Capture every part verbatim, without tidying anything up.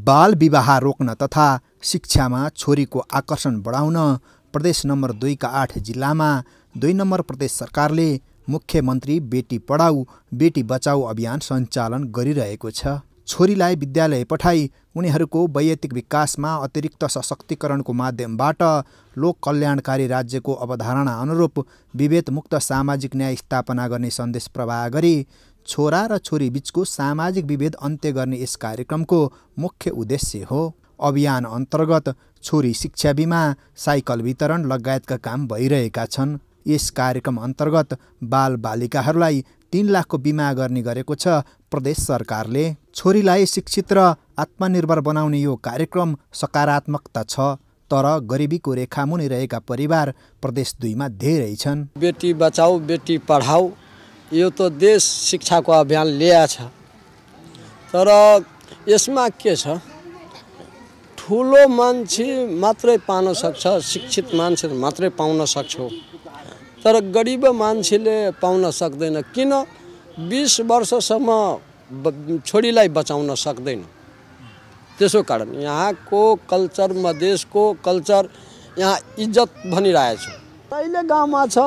बाल विवाह रोक्न तथा शिक्षामा छोरीको आकर्षण बढाउन प्रदेश नम्बर दुई का आठ जिल्लामा दुई नम्बर प्रदेश सरकारले मुख्यमन्त्री बेटी पढाऊ बेटी बचाऊ अभियान सञ्चालन गरिरहेको छ। छोरीलाई विद्यालय पठाई उनीहरूको वैयक्तिक विकासमा अतिरिक्त सशक्तिकरणको माध्यमबाट लोक कल्याणकारी राज्यको अवधारणा अनुरूप विभेदमुक्त सामाजिक न्याय स्थापना गर्ने सन्देश प्रवाह गरी छोरा र छोरी बीचको सामाजिक विभेद अन्त्य गर्ने यस कार्यक्रमको मुख्य उद्देश्य हो। अभियान अन्तर्गत छोरी शिक्षा बिमा, साइकल वितरण लगायतका काम भइरहेका छन्। यस कार्यक्रम अन्तर्गत बाल बालिकाहरूलाई तीन लाखको बिमा गर्ने गरेको छ प्रदेश सरकारले। छोरीलाई शिक्षित र आत्मनिर्भर बनाउने यो कार्यक्रम सकारात्मकता छ, तर गरिबीको रेखामुनि रहेका परिवार प्रदेश दुईमा धेरै छन्। बेटी बचाऊ बेटी पढाऊ यो त देश शिक्षाको अभियान ल्याएको छ, तर यसमा के छ, ठुलो मान्छे मात्रै पाउन सक्छ, शिक्षित मान्छे मात्रै पाउन सक्छ, तर गरिब मान्छेले पाउन सक्दैन। किन? बीस वर्षसम्म छोरीलाई बचाउन सक्दैन। त्यसो कारण यहाँको कल्चर, मधेसको कल्चर यहाँ इज्जत भनिरहेछ। अहिले गाउँमा छ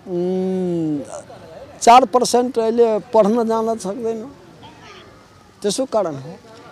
चार पर्सेंट अहिले पढ्न जान सक्दैन। त्यसो कारण हो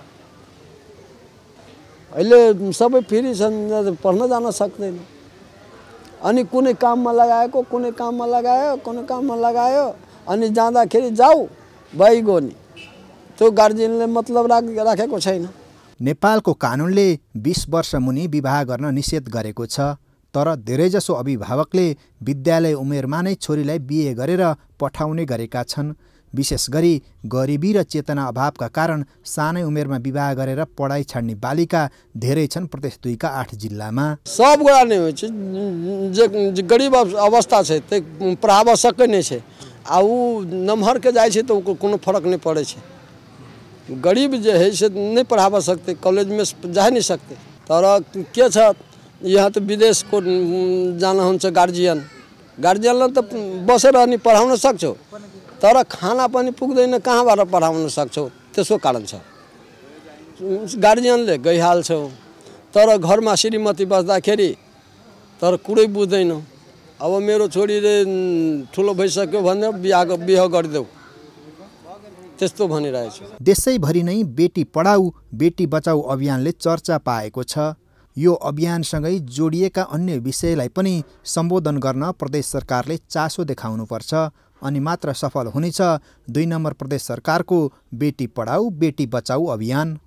अहिले सबै फ्री छन्, पढ्न जान सक्दैन। अनि कुनै काममा लगाएको कुनै काममा लगायो कुनै काममा लगायो अनि जाँदाखेरि जाऊ भइगयो नि, त्यो गार्जियनले मतलब राखेको छैन। नेपालको कानुनले बीस वर्ष मुनि विवाह गर्न निषेध गरेको छ, तर धेरैजसो अभिभावकले विद्यालय उमेरमा नै छोरीलाई बिहे गरेर पठाउने गरेका छन्। विशेष गरी गरिबी र चेतना अभावका कारण सानै उमेरमा विवाह गरेर पढाइ छाड्ने बालिका धेरै छन् प्रदेश दुई का आठ जिल्लामा। सब गोटा नै होइ छै, जे गरीब अवस्था छै त्यो पढ़ाब सकै नै छै, आ उ नम्हर के जाइ छै तो कोनो फर्क नहीं पड़े छै। गरीब जे है से नहीं पढ़ाब सकते, कॉलेज में जा नहीं सकते, तर के छ यहाँ तो विदेश को जाना हुन्छ गार्जियन, गार्जियनले त बसेर अनि पढाउन सक्छौ, तर खाना पनि पुग्दैन, कहाँबाट पढाउन सक्छौ। त्यसो कारण छ गार्जियनले गइहाल्छौ, तर घरमा श्रीमती बस्दाखेरि तर कुरै बुझ्दैन। अब मेरो छोरीले ठुलो भइसक्यो भने बिहा बिहा गरिदेऊ, त्यस्तो भनिरहेछ। देशैभरि नै बेटी पढाऊ बेटी बचाऊ अभियानले चर्चा पाएको छ। यो अभियानसँगै जोडिएका अन्य विषयलाई पनि सम्बोधन गर्न प्रदेश सरकारले चासो देखाउनुपर्छ, अनि मात्र सफल हुनेछ दुई नम्बर प्रदेश सरकारको बेटी पढाऊ बेटी बचाऊ अभियान।